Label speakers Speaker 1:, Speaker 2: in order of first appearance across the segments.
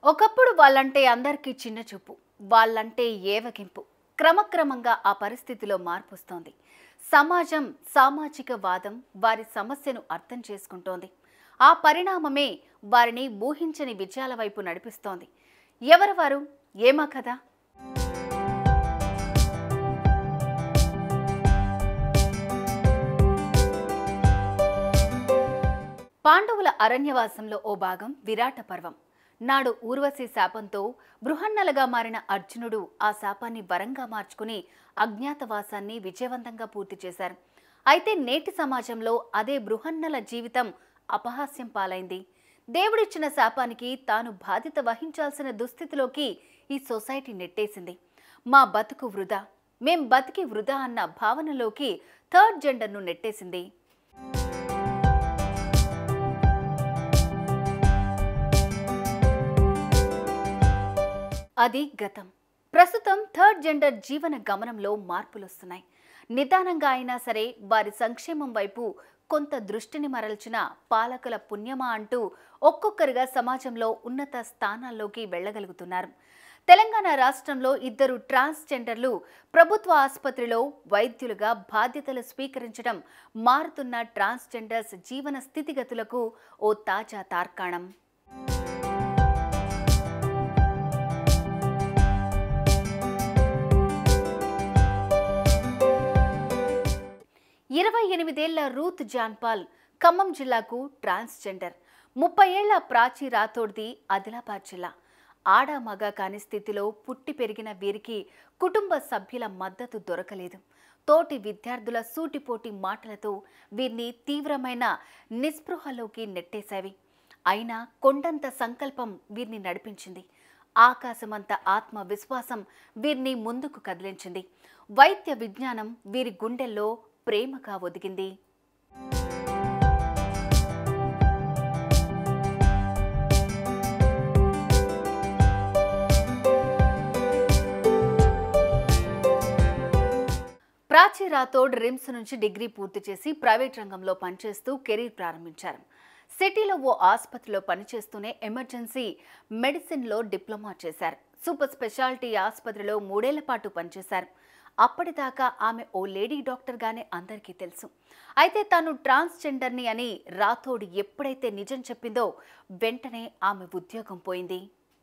Speaker 1: ఒకప్పుడు వాళ్ళంటే అందరికీ చిన్న చూపు, వాళ్ళంటే ఏవగింపు. క్రమక్రమంగా ఆ పరిస్థితిలో మార్పు వస్తోంది. సమాజం, సామాజిక వాదం వారి సమస్యను అర్థం చేసుకుంటోంది. ఆ పరిణామమే వారిని ఊహించని విజయాల వైపు నడిపిస్తోంది. ఎవరు వారు? ఏమా కథ? పాండవుల అరణ్యవాసంలో ఓ భాగం విరాట పర్వం. నాడు ఊర్వశి శాపంతో బృహన్నలుగా మారిన అర్జునుడు ఆ శాపాన్ని వరంగా మార్చుకుని అజ్ఞాతవాసాన్ని విజయవంతంగా పూర్తి చేశారు. అయితే నేటి సమాజంలో అదే బృహన్నల జీవితం అపహాస్యం పాలైంది. దేవుడిచ్చిన శాపానికి తాను బాధ్యత వహించాల్సిన దుస్థితిలోకి ఈ సొసైటీ నెట్టేసింది. మా బతుకు వృధా, మేం బతికి వృధా అన్న భావనలోకి థర్డ్ జెండర్ను నెట్టేసింది. అది గతం. ప్రస్తుతం థర్డ్ జెండర్ జీవన గమనంలో మార్పులు వస్తున్నాయి. నిదానంగా అయినా సరే వారి సంక్షేమం వైపు కొంత దృష్టిని మరల్చిన పాలకుల పుణ్యమా అంటూ ఒక్కొక్కరుగా సమాజంలో ఉన్నత స్థానాల్లోకి వెళ్ళగలుగుతున్నారు. తెలంగాణ రాష్ట్రంలో 2 ట్రాన్స్జెండర్లు ప్రభుత్వ ఆసుపత్రిలో వైద్యులుగా బాధ్యతలు స్వీకరించడం మారుతున్న ట్రాన్స్జెండర్స్ జీవన స్థితిగతులకు ఓ తాజా తార్కాణం. 28 ఏళ్ల రూత్ జాన్పాల్ ఖమ్మం జిల్లాకు ట్రాన్స్జెండర్. 30 ఏళ్ల ప్రాచి రాథోడ్ది ఆదిలాబాద్ జిల్లా. ఆడ మగ కాని స్థితిలో పుట్టి పెరిగిన వీరికి కుటుంబ సభ్యుల మద్దతు దొరకలేదు. తోటి విద్యార్థుల సూటిపోటి మాటలతో వీరిని తీవ్రమైన నిస్పృహలోకి నెట్టేశావి. అయినా కొండంత సంకల్పం వీరిని నడిపించింది. ఆకాశమంత ఆత్మవిశ్వాసం వీరిని ముందుకు కదిలించింది. వైద్య విజ్ఞానం వీరి గుండెల్లో ప్రేమగా ఒదిగింది. ప్రాచి రాథోడ్ రిమ్స్ నుంచి డిగ్రీ పూర్తి చేసి ప్రైవేట్ రంగంలో పనిచేస్తూ కెరీర్ ప్రారంభించారు. సిటీలో ఓ ఆసుపత్రిలో పనిచేస్తూనే ఎమర్జెన్సీ మెడిసిన్లో డిప్లొమా చేశారు. సూపర్ స్పెషాలిటీ ఆసుపత్రిలో 3 ఏళ్ల పాటు పనిచేశారు. అప్పటిదాకా ఆమె ఓ లేడీ డాక్టర్గానే అందరికీ తెలుసు. అయితే తాను ట్రాన్స్జెండర్ని అని రాథోడ్ ఎప్పుడైతే నిజం చెప్పిందో వెంటనే ఆమె ఉద్యోగం పోయింది.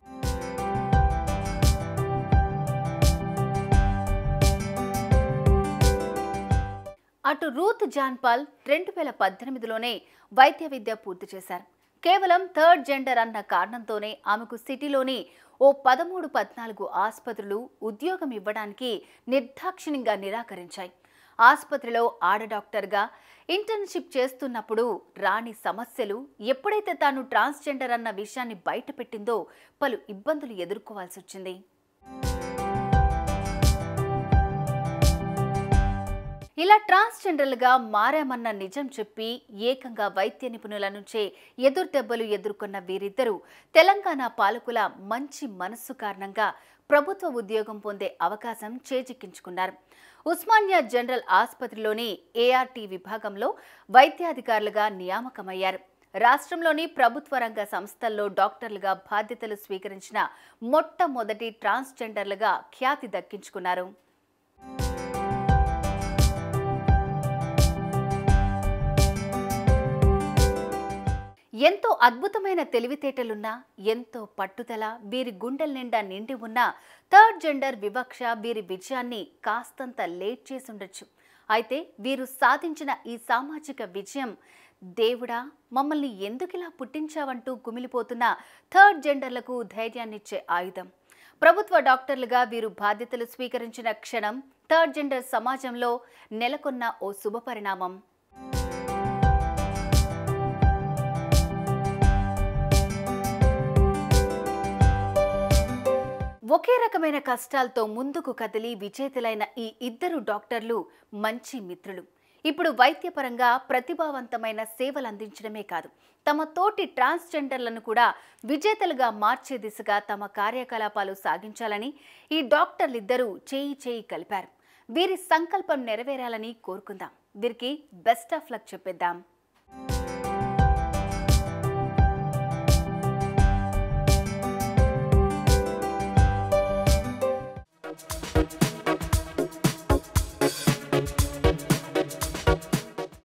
Speaker 1: అటు రూత్ జాన్పాల్ 2018లోనే వైద్య విద్య పూర్తి చేశారు. కేవలం థర్డ్ జెండర్ అన్న కారణంతోనే ఆమెకు సిటీలోని ఓ 13-14 ఆసుపత్రులు ఉద్యోగం ఇవ్వడానికి నిర్దాక్షిణ్యంగా నిరాకరించాయి. ఆసుపత్రిలో ఆడ డాక్టర్గా ఇంటర్న్షిప్ చేస్తున్నప్పుడు రాని సమస్యలు ఎప్పుడైతే తాను ట్రాన్స్జెండర్ అన్న విషయాన్ని బయటపెట్టిందో పలు ఇబ్బందులు ఎదుర్కోవాల్సి వచ్చింది. ఇలా ట్రాన్స్జెండర్లుగా మారామన్న నిజం చెప్పి ఏకంగా వైద్య నిపుణుల నుంచే ఎదురుదెబ్బలు ఎదుర్కొన్న వీరిద్దరూ తెలంగాణ పాలకుల మంచి మనస్సు కారణంగా ప్రభుత్వ ఉద్యోగం పొందే అవకాశం చేజిక్కించుకున్నారు. ఉస్మానియా జనరల్ ఆసుపత్రిలోని ఏఆర్టీ విభాగంలో వైద్యాధికారులుగా నియామకమయ్యారు. రాష్ట్రంలోని ప్రభుత్వ రంగ సంస్థల్లో డాక్టర్లుగా బాధ్యతలు స్వీకరించిన మొట్టమొదటి ట్రాన్స్జెండర్లుగా ఖ్యాతి దక్కించుకున్నారు. ఎంతో అద్భుతమైన తెలివితేటలున్నా, ఎంతో పట్టుదల వీరి గుండెల నిండా నిండి ఉన్న థర్డ్ జెండర్ వివక్ష వీరి విజయాన్ని కాస్తంత లేట్ చేసి ఉండొచ్చు. అయితే వీరు సాధించిన ఈ సామాజిక విజయం దేవుడా మమ్మల్ని ఎందుకిలా పుట్టించావంటూ కుమిలిపోతున్న థర్డ్ జెండర్లకు ధైర్యాన్నిచ్చే ఆయుధం. ప్రభుత్వ డాక్టర్లుగా వీరు బాధ్యతలు స్వీకరించిన క్షణం థర్డ్ జెండర్ సమాజంలో నెలకొన్న ఓ శుభపరిణామం. ఒకే రకమైన కష్టాలతో ముందుకు కదిలి విజేతలైన ఈ 2 డాక్టర్లు మంచి మిత్రులు. ఇప్పుడు వైద్యపరంగా ప్రతిభావంతమైన సేవలు అందించడమే కాదు, తమ తోటి ట్రాన్స్జెండర్లను కూడా విజేతలుగా మార్చే దిశగా తమ కార్యకలాపాలు సాగించాలని ఈ డాక్టర్లిద్దరూ చేయి కలిపారు. వీరి సంకల్పం నెరవేరాలని కోరుకుందాం. వీరికి బెస్ట్ ఆఫ్ లక్ చెప్పేద్దాం.